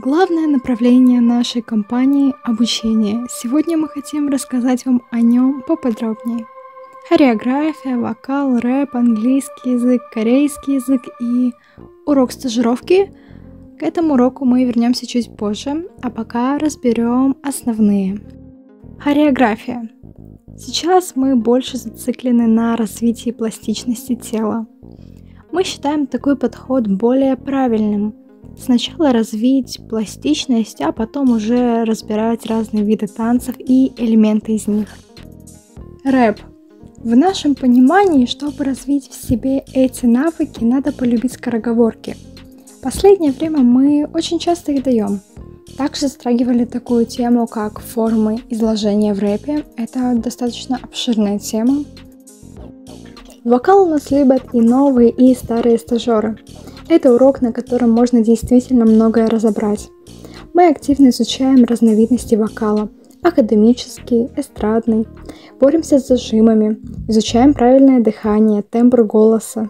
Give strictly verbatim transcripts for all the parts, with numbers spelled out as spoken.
Главное направление нашей компании – обучение. Сегодня мы хотим рассказать вам о нем поподробнее. Хореография, вокал, рэп, английский язык, корейский язык и урок стажировки. К этому уроку мы вернемся чуть позже, а пока разберем основные. Хореография. Сейчас мы больше зациклены на развитии пластичности тела. Мы считаем такой подход более правильным. Сначала развить пластичность, а потом уже разбирать разные виды танцев и элементы из них. Рэп. В нашем понимании, чтобы развить в себе эти навыки, надо полюбить скороговорки. В последнее время мы очень часто их даем. Также затрагивали такую тему, как формы изложения в рэпе. Это достаточно обширная тема. Вокал у нас любят и новые, и старые стажеры. Это урок, на котором можно действительно многое разобрать. Мы активно изучаем разновидности вокала. Академический, эстрадный. Боремся с зажимами. Изучаем правильное дыхание, тембр голоса.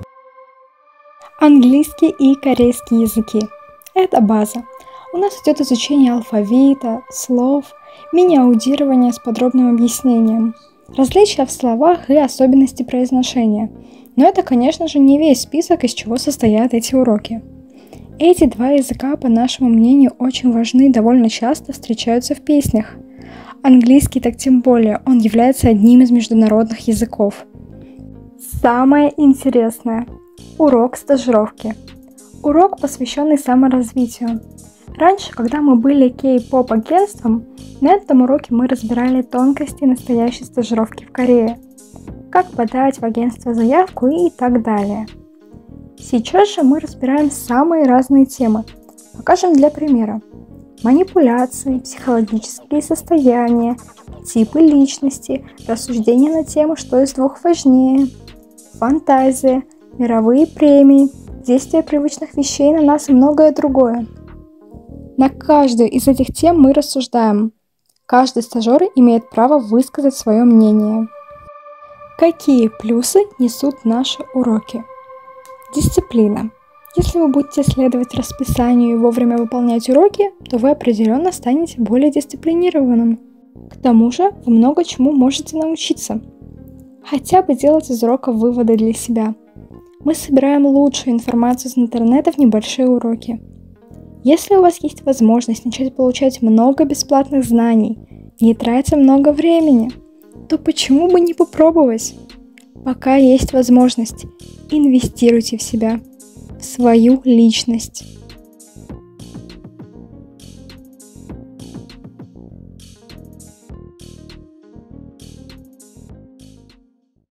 Английский и корейский языки. Это база. У нас идет изучение алфавита, слов, мини-аудирование с подробным объяснением. Различия в словах и особенности произношения. Но это, конечно же, не весь список, из чего состоят эти уроки. Эти два языка, по нашему мнению, очень важны и довольно часто встречаются в песнях. Английский так тем более, он является одним из международных языков. Самое интересное – урок стажировки. Урок, посвященный саморазвитию. Раньше, когда мы были кей-поп агентством, на этом уроке мы разбирали тонкости настоящей стажировки в Корее. Как подать в агентство заявку и так далее. Сейчас же мы разбираем самые разные темы. Покажем для примера. Манипуляции, психологические состояния, типы личности, рассуждения на тему, что из двух важнее, фантазия, мировые премии, действие привычных вещей на нас и многое другое. На каждую из этих тем мы рассуждаем. Каждый стажер имеет право высказать свое мнение. Какие плюсы несут наши уроки? Дисциплина. Если вы будете следовать расписанию и вовремя выполнять уроки, то вы определенно станете более дисциплинированным. К тому же вы много чему можете научиться. Хотя бы делать из уроков выводы для себя. Мы собираем лучшую информацию из интернета в небольшие уроки. Если у вас есть возможность начать получать много бесплатных знаний, не тратя много времени, то почему бы не попробовать? Пока есть возможность, инвестируйте в себя, в свою личность.